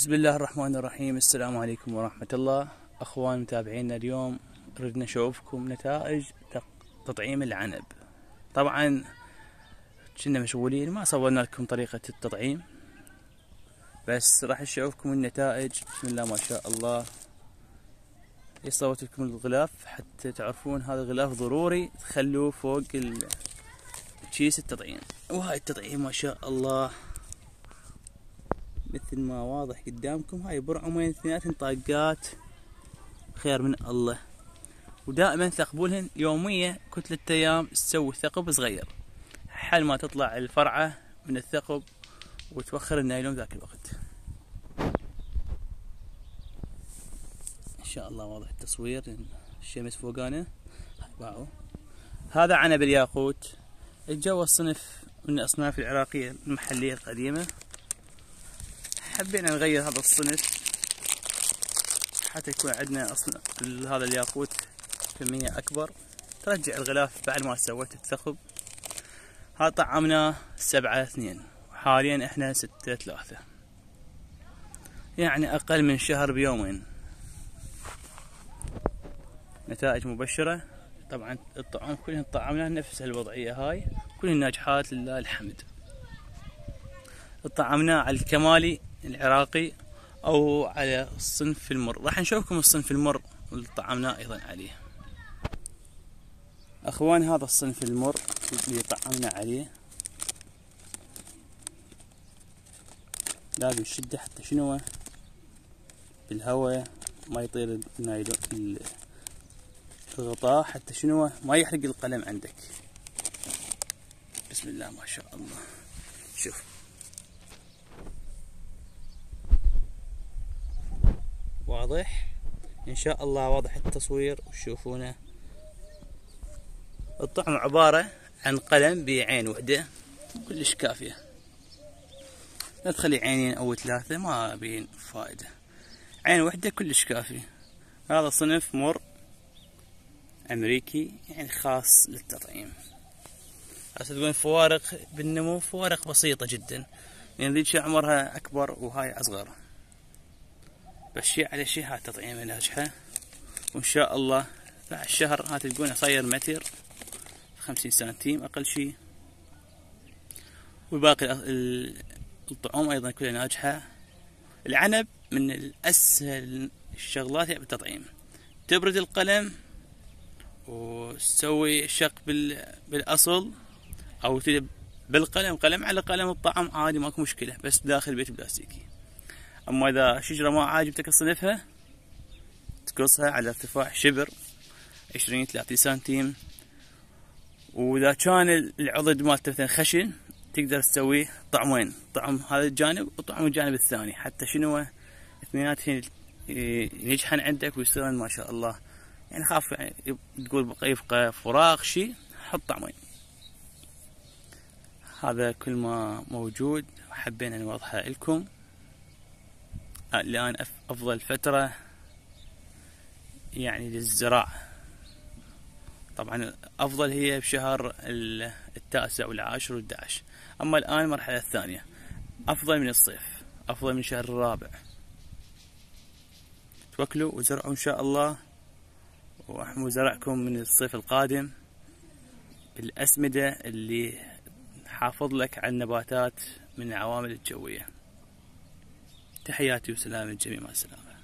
بسم الله الرحمن الرحيم. السلام عليكم ورحمة الله. أخوان متابعينا، اليوم ردنا نشوفكم نتائج تطعيم العنب. طبعا كنا مشغولين ما صورنا لكم طريقة التطعيم، بس راح نشوفكم النتائج. بسم الله ما شاء الله. صورت لكم الغلاف حتى تعرفون هذا الغلاف ضروري تخلوه فوق كيس التطعيم. وهاي التطعيم ما شاء الله مثل ما واضح قدامكم، هاي برعمين 2 طاقات خير من الله. ودائما ثقبولهن يومية كل 3 أيام تسوي ثقب صغير حال ما تطلع الفرعة من الثقب وتوخر النايلون ذاك الوقت. ان شاء الله واضح التصوير، الشمس فوقانا. هذا عنب الياقوت، الجو صنف من الأصناف العراقية المحلية القديمة. حبينا نغير هذا الصنف حتى يكون عندنا هذا الياقوت كمية أكبر، ترجع الغلاف بعد ما سويت الثقب. هذا طعمناه 7-2، وحاليا احنا 6-3، يعني أقل من شهر بيومين. نتائج مبشرة. طبعا الطعام كلهن طعمناه نفس الوضعية هاي، كلهن ناجحات لله الحمد. طعمناه على الكمالي العراقي او على الصنف المر. راح نشوفكم الصنف المر اللي طعمناه ايضا عليه. اخوان هذا الصنف المر اللي طعمنا عليه لازم شدة حتى شنو بالهواء ما يطير الغطاء، حتى شنو ما يحرق القلم عندك. بسم الله ما شاء الله. شوف واضح ان شاء الله، واضح التصوير وتشوفونه. الطعم عبارة عن قلم بعين وحدة كلش كافية، لا تخلي عينين او 3 ما بين فائدة، عين وحدة كلش كافي. هذا صنف مر امريكي يعني خاص للتطعيم. هسه تقول فوارق بالنمو، فوارق بسيطة جدا، لان ذيك عمرها اكبر وهاي اصغر، بس شيء على شيء هاي تطعيمه ناجحة. وان شاء الله بعد شهر هاي تلقونه صاير متر 50 سنتيم اقل شيء. وباقي الطعوم ايضا كلها ناجحة. العنب من الاسهل الشغلات بالتطعيم، تبرد القلم وتسوي شق بالاصل او بالقلم، قلم على قلم الطعم عادي ماكو مشكلة، بس داخل بيت بلاستيكي. اما اذا شجرة ما عاجبتك تصنفها تقصها على ارتفاع شبر 20-30 سنتيم. واذا كان العضد مالته مثلا خشن تقدر تسوي طعمين، طعم هذا الجانب وطعم الجانب الثاني، حتى شنو اثنيناتهم ينجحن عندك ويصيرن ما شاء الله. يعني خاف يعني تقول يبقى فراغ شيء، حط طعمين. هذا كل ما موجود حبينا نوضحه لكم. الآن أفضل فترة يعني للزراعة، طبعا أفضل هي بشهر 9 و10 و11، أما الآن المرحلة الثانية أفضل من الصيف، أفضل من شهر 4. توكلوا وزرعوا إن شاء الله، واحموا زرعكم من الصيف القادم بالأسمدة اللي حافظ لك على النباتات من العوامل الجوية. تحياتي وسلام الجميع، مع السلامة.